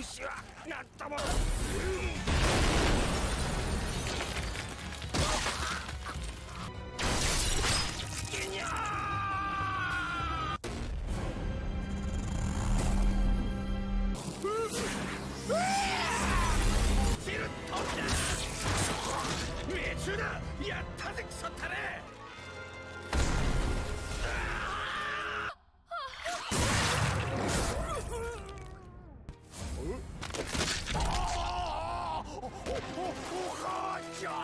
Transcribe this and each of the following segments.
私はなんとも。やったぜクソったれ。お母ちゃ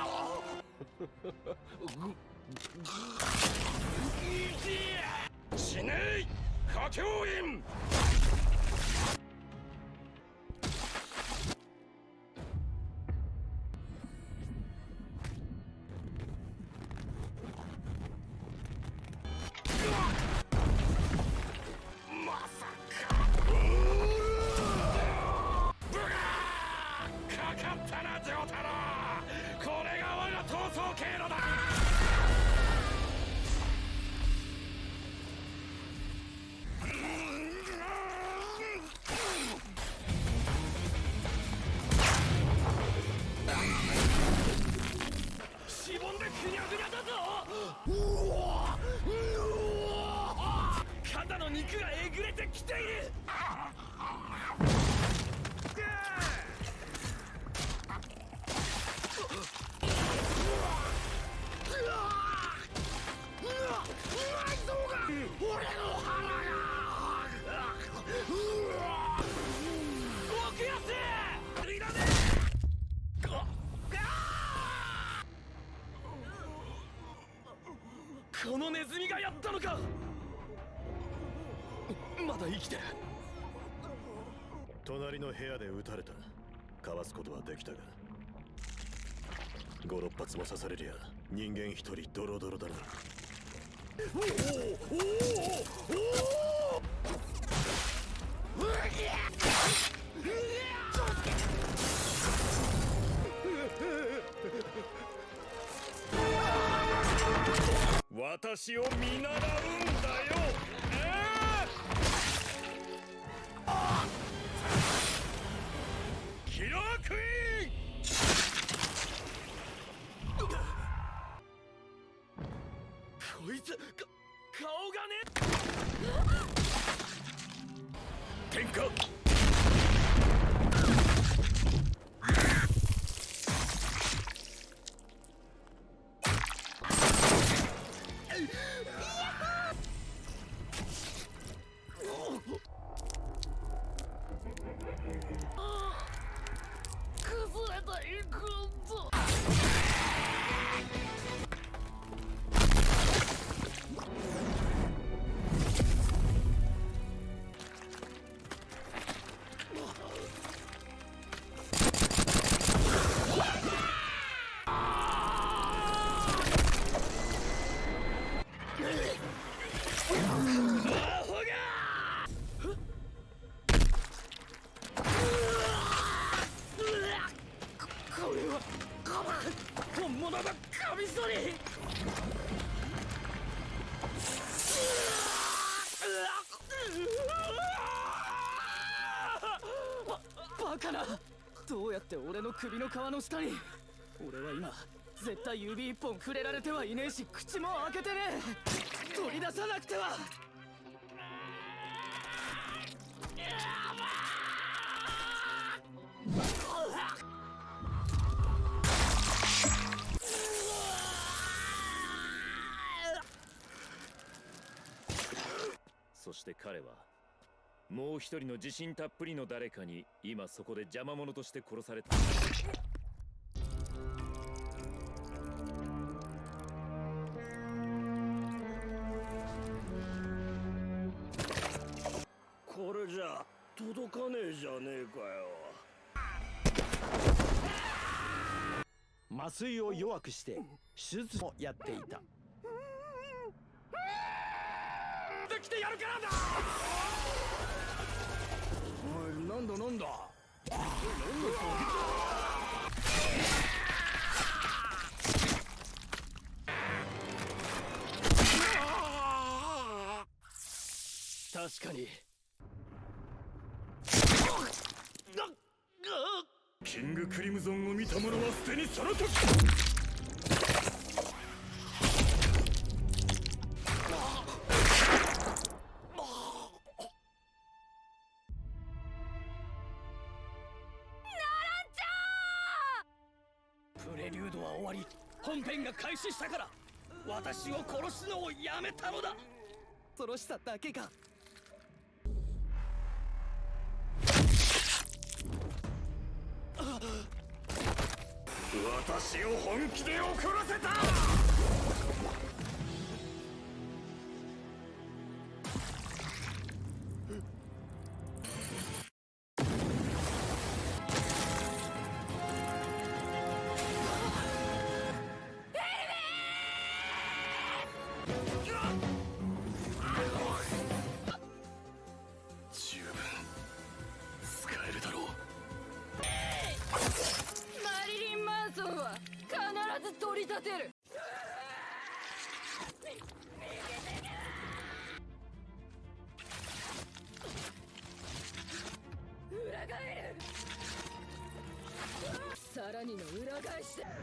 ん死ねい歌教員。しぼんでぐにゃぐにゃだぞ。肩の肉がえぐれてきている。俺の腹が奥安いらねえ。このネズミがやったのか。まだ生きてる。 隣の部屋で撃たれた。かわすことはできたが5、6発も刺されりゃ人間一人ドロドロだな。私を見習うんだよ。キラークイーン。 こいつ顔がね。喧嘩。崩れたいくぞ。これは本物のカミソリ。バカな。どうやって俺の首の皮の下に。俺は今絶対指一本触れられてはいねえし口も開けてねえ。取り出さなくては。 そして彼はもう一人の自信たっぷりの誰かに今そこで邪魔者として殺された。 これじゃ届かねえじゃねえかよ。 麻酔を弱くして手術をやっていた。 できてやるからだ。おい、なんだなんだ。確かに。 キングクリムゾンを見た者はすでにその時プレリュードは終わり、本編が開始したから私を殺すのをやめたのだ。恐ろしさだけが。 私を本気で怒らせた。 十分使えるだろう。 マリリン・マンソンは必ず取り立てる。裏返る。さらにの裏返しだ。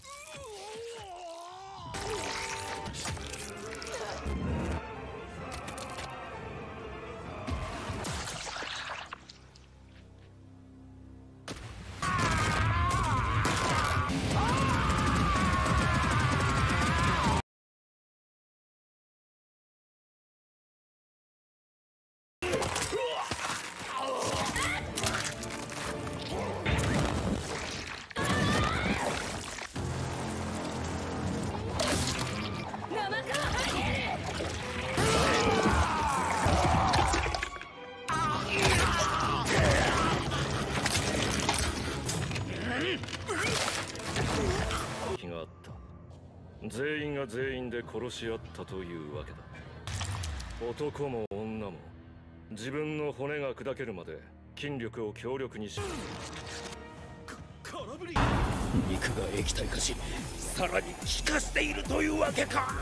気があった。全員が全員で殺し合ったというわけだ。男も女も自分の骨が砕けるまで筋力を強力にし、 空振り。 肉が液体化し、さらに気化しているというわけか。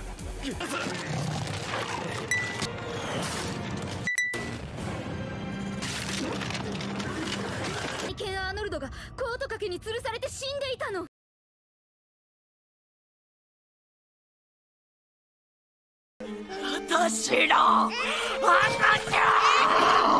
ケン・アーノルドがコート掛けに吊るされて死んでいたの。 私の赤ちゃん。